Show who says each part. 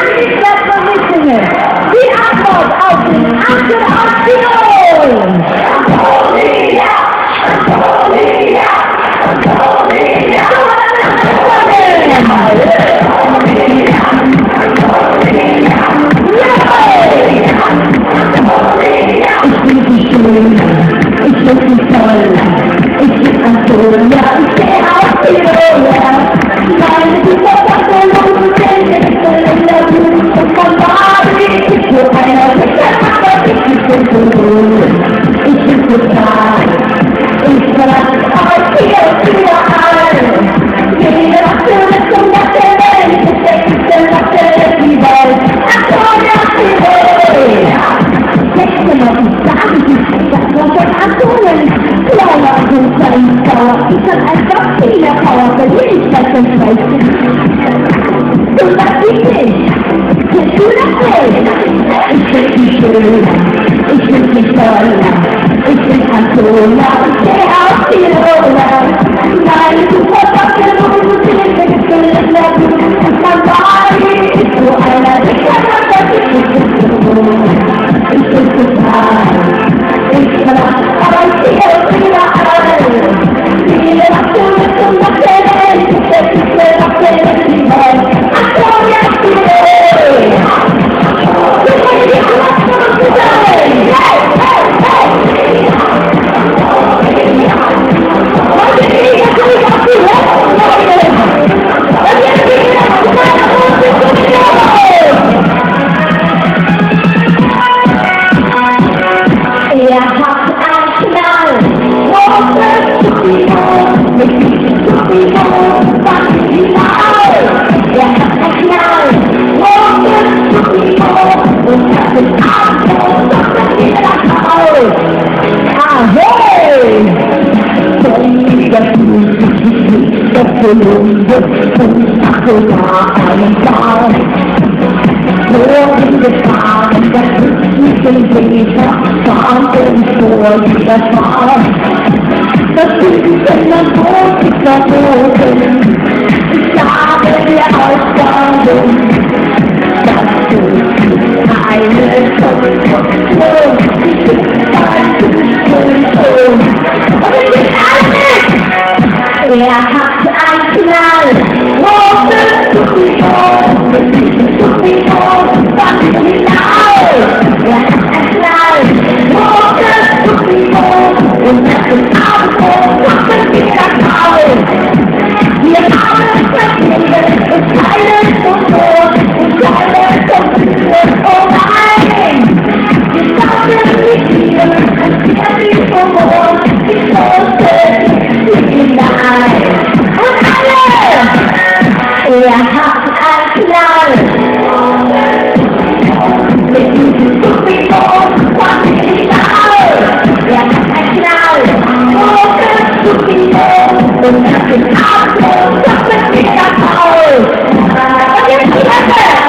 Speaker 1: Vermissungen. Die Antwort auf den Antiration. Antonia! Antonia! Antonia! Ich bin so toll, ich bin Antonia, ich stehe auf die Rolle. Meine Superpassion und Tänze in der Blut und von Barbie. Ich bin einer Sicherheit, ich bin so wohl, ich bin total. Ich verlasse euch hier und überall. Jede Nation ist zum Dach der Welt, das Sechste Nacht der Welt. Antonia, Texte noch nicht sagen, das war von Antonen. Blauer Winter im Dauer, ich hab einfach viel Power, Persönlichkeit und Freizeit. Du sagst dich nicht, bist du das nicht? Ich bin nicht schön, ich bin nicht toll, ich bin Antonia, ich steh auf die Rolle. Nein, du verpackst und du stehst mit Gefühlen der Blut und man war nicht so einer, ich kann das nicht ich bin total, ich verlasse euch hier und überall. Viele Nationen zum Dach der Welt, das Sechste Nacht der Welt. Antonia ist die Welt. Wir wollen die Antonia zu sein. Hey, hey, hey. Heute kriegen wir zurück auf die Welt, Leute. Und jetzt gehen wir zu meiner großen Kultur. Er hat einen Knall, großes Studio, mit diesem Studio, was ist die Wahl? Er hat einen Knall, großes Studio, und das ist Auto, das ist jeder Haus. Ahoi! Das Gelände von Antonia einen Baum. Vor den Gefahren, das ist nicht im Weser, fahren vor dieser Fahrt. Das ist in der Boot ist verboten, ich sage dir Ausgaben, das ist keine Konstruktion, ich bin keine Konstruktion. Und ich bin alles! Er hat einen Knall, großes Studio, mit diesem Studio, was ist die Wahl? Er hat einen Knall, großes Studio, und das ist Auto, was ist jeder Haus. Wir haben es vergeben, und keine Kultur, und keine Kultur, oh nein! Wir schauen nicht hier, und wir sind verloren, die große Liederei. Und alle! Er hat einen Knall. Mit diesem Studio, was ist die Wahl? Er hat einen Knall. Großes Studio, und das ist Auto, das ist jeder Haus. Und jetzt die Hände!